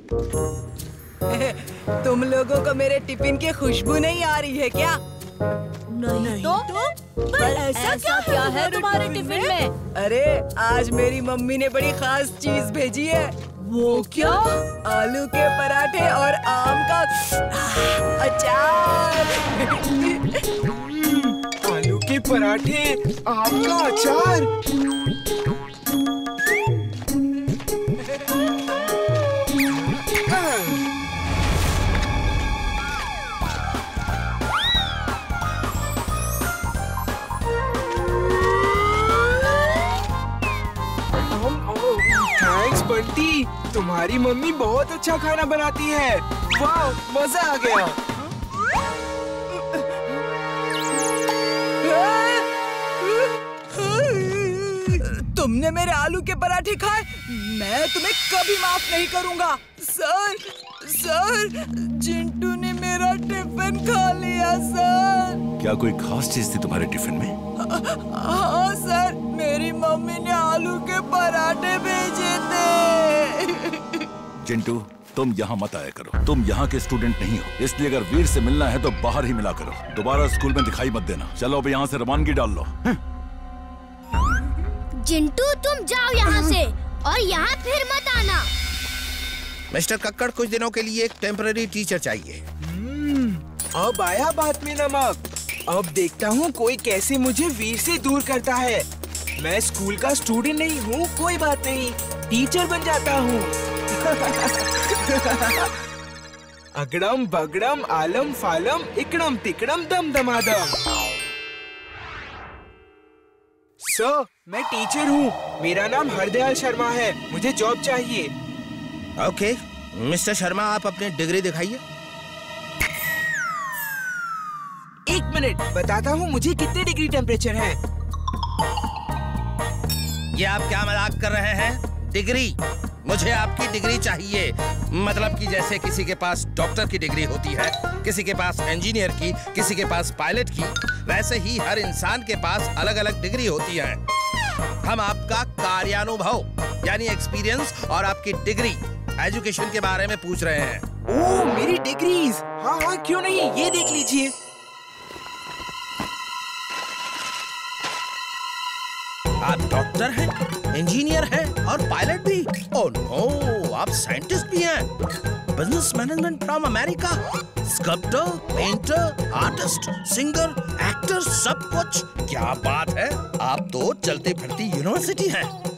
तुम लोगों को मेरे टिफिन की खुशबू नहीं आ रही है क्या? नहीं तो? पर ऐसा क्या है तुम्हारे टिफिन में? अरे आज मेरी मम्मी ने बड़ी खास चीज भेजी है। वो क्या? आलू के पराठे और आम का अचार। आलू के पराठे, आम का अचार। थैंक्स बंटी, तुम्हारी मम्मी बहुत अच्छा खाना बनाती है। वाह, मजा आ गया। तुमने मेरे आलू के पराठे खाए, मैं तुम्हें कभी माफ नहीं करूंगा। सर, चिंटू ने मेरा टिफिन खा लिया सर। क्या कोई खास चीज थी तुम्हारे टिफिन में? हाँ सर, मेरी मम्मी ने आलू के पराठे भेजे थे। चिंटू, तुम यहाँ मत आया करो। तुम यहाँ के स्टूडेंट नहीं हो, इसलिए अगर वीर से मिलना है तो बाहर ही मिला करो। दोबारा स्कूल में दिखाई मत देना। चलो अब यहाँ से रवानगी डाल लो। चिंटू, तुम जाओ यहाँ से और यहाँ फिर मत आना। मिस्टर कक्कड़, कुछ दिनों के लिए एक टेम्पररी टीचर चाहिए। अब आया बात में नमक। अब देखता हूँ कोई कैसे मुझे वीर से दूर करता है। मैं स्कूल का स्टूडेंट नहीं हूँ, कोई बात नहीं, टीचर बन जाता हूँ। अगड़म बगड़म आलम फालम इकड़म तिकड़म दम दमादम। सर, मैं टीचर हूँ। मेरा नाम हरदयाल शर्मा है। मुझे जॉब चाहिए। ओके, मिस्टर शर्मा, आप अपनी डिग्री दिखाइए। एक मिनट, बताता हूँ मुझे कितने डिग्री टेम्परेचर है। ये आप क्या मजाक कर रहे हैं? डिग्री? मुझे आपकी डिग्री चाहिए। मतलब कि जैसे किसी के पास डॉक्टर की डिग्री होती है, किसी के पास इंजीनियर की, किसी के पास पायलट की, वैसे ही हर इंसान के पास अलग अलग डिग्री होती है। हम आपका कार्यानुभव यानी एक्सपीरियंस और आपकी डिग्री एजुकेशन के बारे में पूछ रहे हैं। ओह, मेरी डिग्रीज। हाँ हाँ, क्यों नहीं, ये देख लीजिए। आप डॉक्टर हैं, इंजीनियर हैं और पायलट भी। ओह नो, आप साइंटिस्ट भी हैं। Business management from America. Sculptor, painter, artist, singer, actor, सब कुछ। क्या बात है, आप तो चलते फिरती यूनिवर्सिटी हैं।